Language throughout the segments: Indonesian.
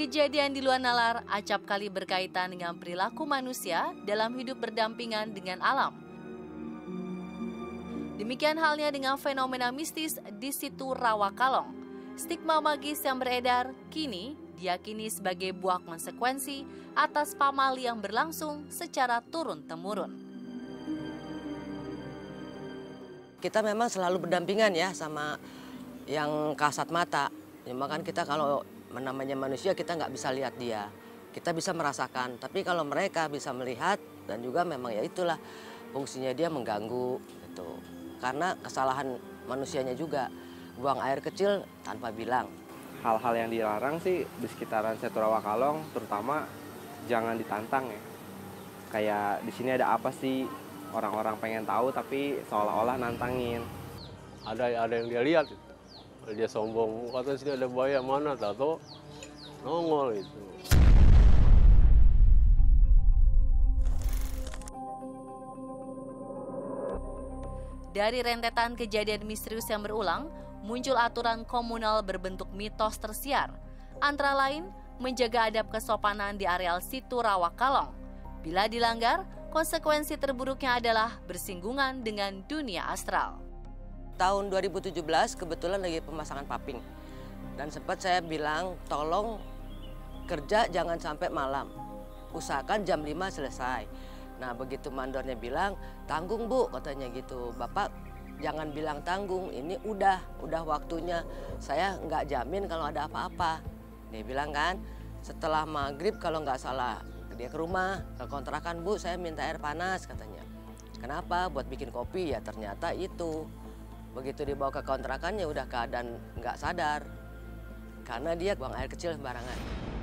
Kejadian di luar nalar acap kali berkaitan dengan perilaku manusia dalam hidup berdampingan dengan alam. Demikian halnya dengan fenomena mistis di situ Rawa Kalong. Stigma magis yang beredar kini diyakini sebagai buah konsekuensi atas pamali yang berlangsung secara turun-temurun. Kita memang selalu berdampingan ya sama yang kasat mata. Cuma kan kita kalau namanya manusia kita nggak bisa lihat dia. Kita bisa merasakan, tapi kalau mereka bisa melihat dan juga memang ya itulah fungsinya dia mengganggu gitu. Karena kesalahan manusianya juga, buang air kecil tanpa bilang. Hal-hal yang dilarang sih di sekitaran Situ Rawa Kalong terutama jangan ditantang ya. Kayak di sini ada apa sih? Orang-orang pengen tahu tapi seolah-olah nantangin. Ada yang dia lihat, dia sombong, katanya sini ada buaya, mana tahu nongol itu. Dari rentetan kejadian misterius yang berulang, muncul aturan komunal berbentuk mitos tersiar, antara lain menjaga adab kesopanan di areal Situ Rawa Kalong. Bila dilanggar, konsekuensi terburuknya adalah bersinggungan dengan dunia astral. Tahun 2017 kebetulan lagi pemasangan paping. Dan sempat saya bilang, tolong kerja jangan sampai malam. Usahakan jam 5 selesai. Nah begitu mandornya bilang, tanggung Bu katanya gitu. Bapak jangan bilang tanggung, ini udah waktunya. Saya nggak jamin kalau ada apa-apa. Dia bilang kan, setelah maghrib kalau nggak salah dia ke rumah, ke kontrakan Bu, saya minta air panas katanya. Kenapa? Buat bikin kopi ya ternyata itu. Begitu dibawa ke kontrakannya udah keadaan nggak sadar. Karena dia buang air kecil sembarangan.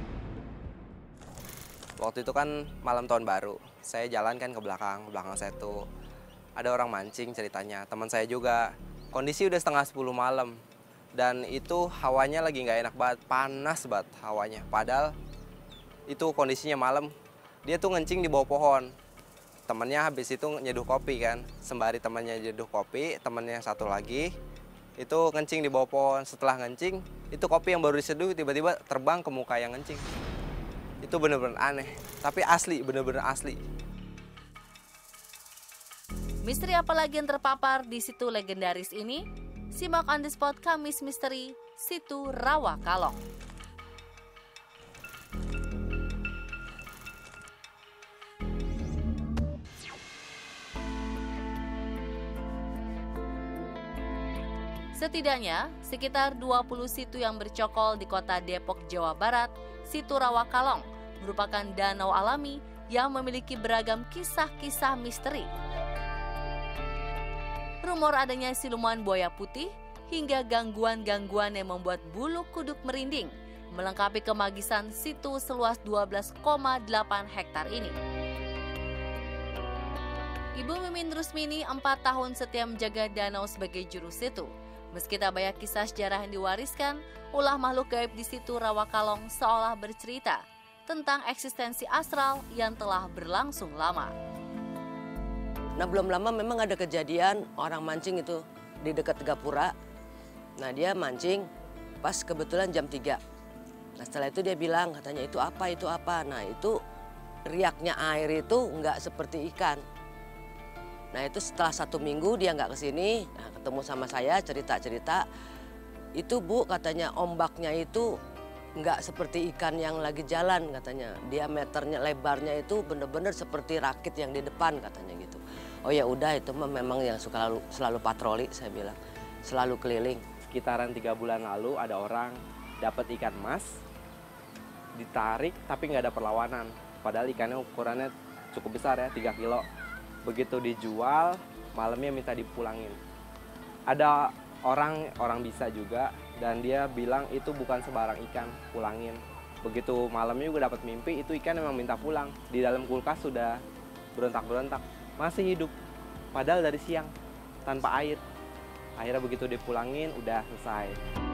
Waktu itu kan malam tahun baru, saya jalan kan ke belakang situ. Ada orang mancing ceritanya, teman saya juga. Kondisi udah setengah 10 malam. Dan itu hawanya lagi nggak enak banget, panas banget hawanya. Padahal itu kondisinya malam, dia tuh ngencing di bawah pohon. Temennya habis itu nyeduh kopi kan, sembari temannya nyeduh kopi, temennya satu lagi itu ngencing di bawah pohon. Setelah ngencing, itu kopi yang baru diseduh tiba-tiba terbang ke muka yang ngencing. Itu bener-bener aneh, tapi asli, bener-bener asli. Misteri apa lagi yang terpapar di situ legendaris ini? Simak on the spot Kamis Misteri Situ Rawa Kalong. Setidaknya, sekitar 20 situ yang bercokol di kota Depok, Jawa Barat, Situ Rawa Kalong merupakan danau alami yang memiliki beragam kisah-kisah misteri. Rumor adanya siluman buaya putih hingga gangguan-gangguan yang membuat bulu kuduk merinding, melengkapi kemagisan situ seluas 12,8 hektar ini. Ibu Mimin Rusmini 4 tahun setia menjaga danau sebagai juru situ. Meski tak banyak kisah sejarah yang diwariskan, ulah makhluk gaib di Situ Rawa Kalong seolah bercerita tentang eksistensi astral yang telah berlangsung lama. Nah belum lama memang ada kejadian orang mancing itu di dekat Gapura. Nah dia mancing pas kebetulan jam 3. Nah setelah itu dia bilang katanya itu apa. Nah itu riaknya air itu nggak seperti ikan. Nah itu setelah 1 minggu dia nggak kesini, nah, ketemu sama saya cerita-cerita. Itu Bu katanya ombaknya itu nggak seperti ikan yang lagi jalan katanya. Diameternya, lebarnya itu bener-bener seperti rakit yang di depan katanya gitu. Oh ya udah itu memang yang suka selalu patroli saya bilang. Selalu keliling. Sekitaran 3 bulan lalu ada orang dapat ikan mas, ditarik tapi nggak ada perlawanan. Padahal ikannya ukurannya cukup besar ya, 3 kilo. Begitu dijual, malamnya minta dipulangin. Ada orang bisa juga, dan dia bilang itu bukan sebarang ikan, pulangin. Begitu malamnya juga dapat mimpi, itu ikan memang minta pulang. Di dalam kulkas sudah berontak-berontak, masih hidup. Padahal dari siang, tanpa air. Akhirnya begitu dipulangin, udah selesai.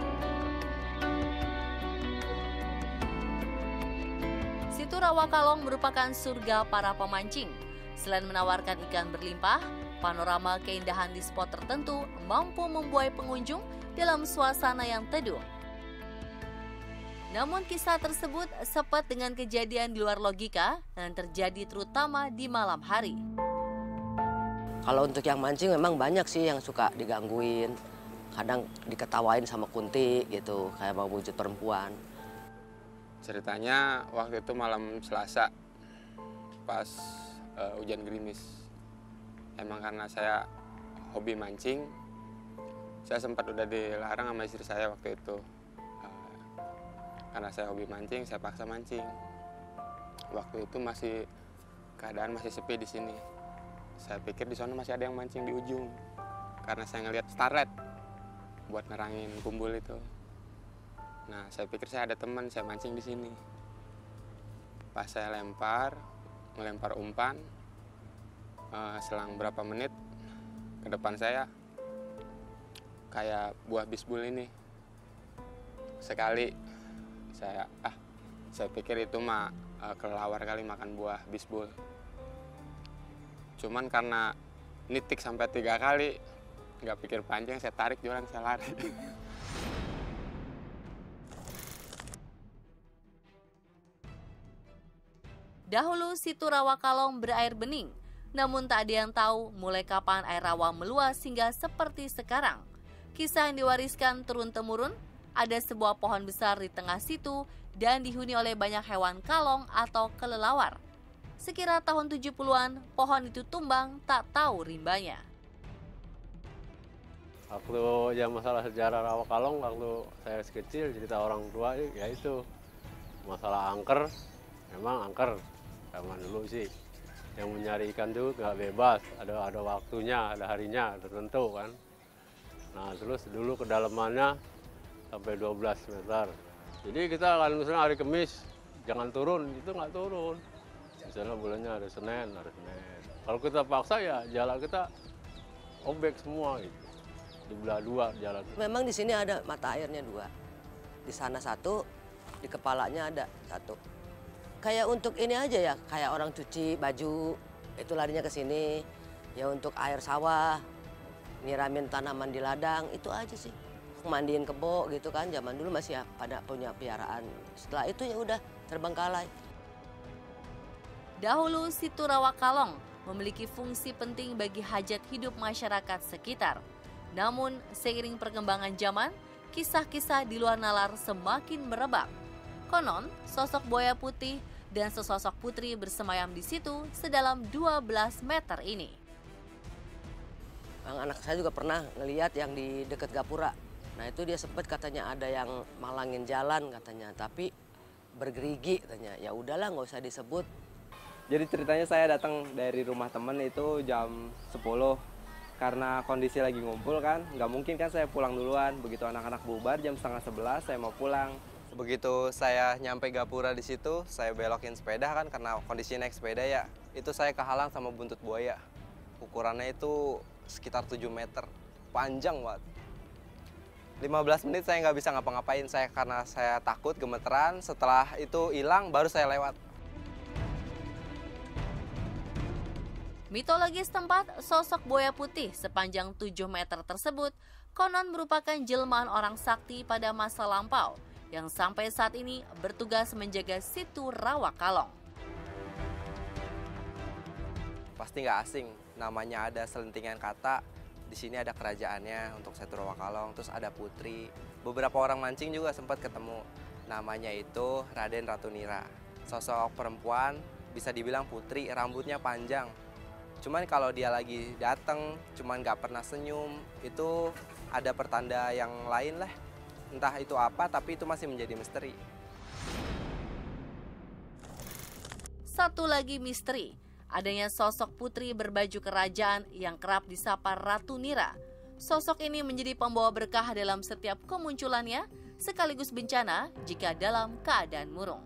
Situ Rawa Kalong merupakan surga para pemancing. Selain menawarkan ikan berlimpah, panorama keindahan di spot tertentu mampu membuai pengunjung dalam suasana yang teduh. Namun kisah tersebut sepat dengan kejadian di luar logika dan terjadi terutama di malam hari. Kalau untuk yang mancing memang banyak sih yang suka digangguin. Kadang diketawain sama kunti gitu, kayak mau wujud perempuan. Ceritanya waktu itu malam Selasa pas hujan gerimis. Emang karena saya hobi mancing, saya sempat udah dilarang sama istri saya waktu itu. Karena saya hobi mancing, saya paksa mancing. Waktu itu keadaan masih sepi di sini. Saya pikir di sana masih ada yang mancing di ujung. Karena saya ngelihat starlet buat nerangin kumpul itu. Nah, saya pikir saya ada teman, saya mancing di sini. Pas saya melempar umpan, selang berapa menit ke depan saya kayak buah bisbul ini. Sekali saya pikir itu mah kelelawar kali makan buah bisbul. Cuman karena nitik sampai 3 kali, nggak pikir panjang, saya tarik jualan, saya lari. Dahulu situ Rawa Kalong berair bening, namun tak ada yang tahu mulai kapan air rawa meluas hingga seperti sekarang. Kisah yang diwariskan turun-temurun, ada sebuah pohon besar di tengah situ dan dihuni oleh banyak hewan kalong atau kelelawar. Sekira tahun 70-an, pohon itu tumbang tak tahu rimbanya. Waktu ya masalah sejarah Rawa Kalong, waktu saya kecil cerita orang tua ya itu masalah angker. Memang angker zaman dulu sih yang mencari ikan itu nggak bebas, ada waktunya, ada harinya tertentu kan. Nah terus dulu kedalamannya sampai 12 meter. Jadi kita kalau misalnya hari Kamis jangan turun, itu nggak turun. Misalnya bulannya ada Senin. Kalau kita paksa ya jalan kita obek semua gitu. Dibelah 2 jalan. Memang di sini ada mata airnya 2. Di sana 1, di kepalanya ada 1. Kayak untuk ini aja ya, kayak orang cuci baju, itu larinya ke sini. Ya untuk air sawah, nyiramin tanaman di ladang, itu aja sih. Mandiin kebo gitu kan, zaman dulu masih pada punya piaraan. Setelah itu ya udah terbengkalai. Dahulu situ Rawa Kalong memiliki fungsi penting bagi hajat hidup masyarakat sekitar. Namun seiring perkembangan zaman, kisah-kisah di luar nalar semakin merebak. Konon, sosok buaya putih dan sesosok putri bersemayam di situ sedalam 12 meter ini. Anak saya juga pernah ngelihat yang di dekat Gapura. Nah itu dia sempat katanya ada yang malangin jalan katanya, tapi bergerigi katanya. Ya udahlah nggak usah disebut. Jadi ceritanya saya datang dari rumah temen itu jam 10. Karena kondisi lagi ngumpul kan, nggak mungkin kan saya pulang duluan. Begitu anak-anak bubar jam 10:30 saya mau pulang. Begitu saya nyampe Gapura di situ, saya belokin sepeda kan karena kondisi naik sepeda ya. Itu saya kehalang sama buntut buaya. Ukurannya itu sekitar 7 meter, panjang banget. 15 menit saya nggak bisa ngapa-ngapain, karena saya takut, gemeteran. Setelah itu hilang, baru saya lewat. Mitologi setempat, sosok buaya putih sepanjang 7 meter tersebut konon merupakan jelmaan orang sakti pada masa lampau yang sampai saat ini bertugas menjaga situ Rawa Kalong. Pasti nggak asing, namanya ada selentingan kata. Di sini ada kerajaannya untuk situ Rawa Kalong, terus ada putri. Beberapa orang mancing juga sempat ketemu. Namanya itu Raden Ratu Nira. Sosok perempuan, bisa dibilang putri, rambutnya panjang. Cuman kalau dia lagi datang, cuman nggak pernah senyum, itu ada pertanda yang lain lah. Entah itu apa, tapi itu masih menjadi misteri. Satu lagi misteri, adanya sosok putri berbaju kerajaan yang kerap disapa Ratu Nira. Sosok ini menjadi pembawa berkah dalam setiap kemunculannya, sekaligus bencana jika dalam keadaan murung.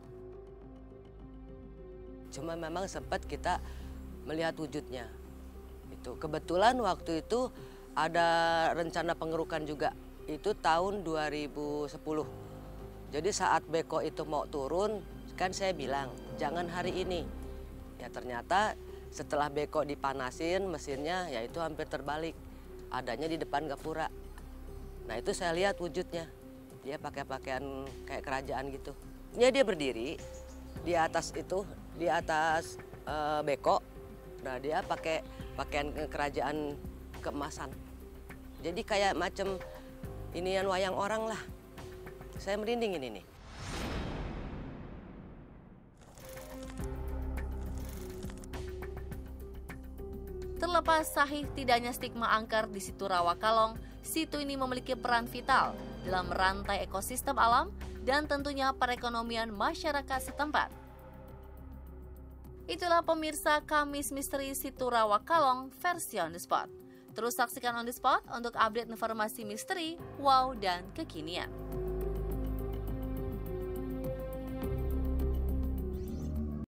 Cuma memang sempat kita melihat wujudnya. Itu kebetulan waktu itu ada rencana pengerukan juga. Itu tahun 2010. Jadi saat beko itu mau turun, kan saya bilang, jangan hari ini. Ya ternyata setelah beko dipanasin mesinnya, ya itu hampir terbalik. Adanya di depan Gapura. Nah itu saya lihat wujudnya. Dia pakai pakaian kayak kerajaan gitu. Ya dia berdiri di atas itu, di atas beko. Nah dia pakai pakaian kerajaan keemasan. Jadi kayak macam inian wayang orang lah. Saya merinding ini nih. Terlepas sahih tidaknya stigma angker di situ Rawakalong, situ ini memiliki peran vital dalam rantai ekosistem alam dan tentunya perekonomian masyarakat setempat. Itulah pemirsa Kamis Misteri Situ Rawakalong versi On The Spot. Terus saksikan On The Spot untuk update informasi misteri, wow, dan kekinian.